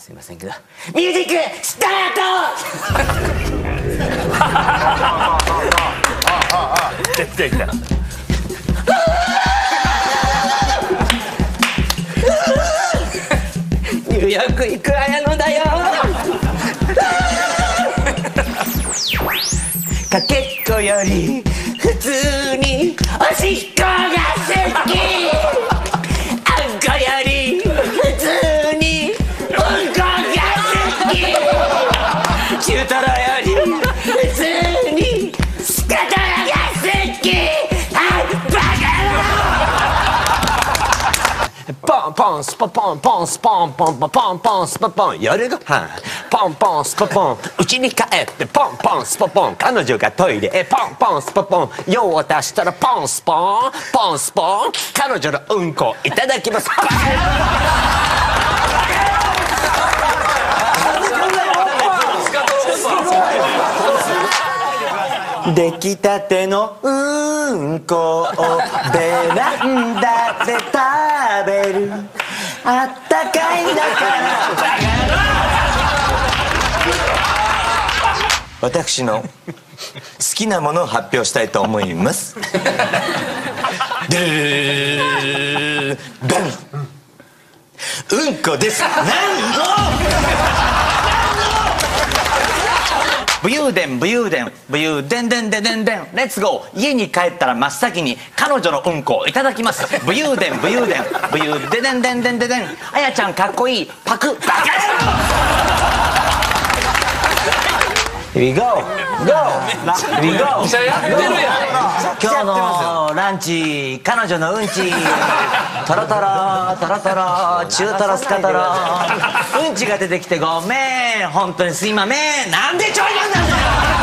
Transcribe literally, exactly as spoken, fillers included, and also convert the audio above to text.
すいませんけどミュージックスタート。絶対来た。ニューヨーク行く綾野だよ。かけっこより普通におしっこが好き。あんこより普通にうんこが好き。中トロより普通にスカトラが好き。あバカ野郎。ポンポンスポポンポンスポンポンポンポンポンスポポン夜ご飯ポンポンスポポン家に帰ってポンポンスポポン彼女がトイレへポンポンスポポン用を足したらポンスポンポンスポン彼女のうんこいただきます。出来たてのうんこをベランダで食べるあったかいんだから私の好きなものを発表したいと思います。でーダンうんこです。何の武勇伝武勇伝武勇伝伝伝伝伝レッツゴー。家に帰ったら真っ先に彼女のうんこをいただきます。武勇伝武勇伝武勇伝伝伝伝伝伝あやちゃんかっこいいパクバカHere we go go Here we go 今日のランチ彼女のうんちトロトロトロトロ中トロスカトロうんちが出てきてごめん本当にすいまめんなんでちょいなんだよ。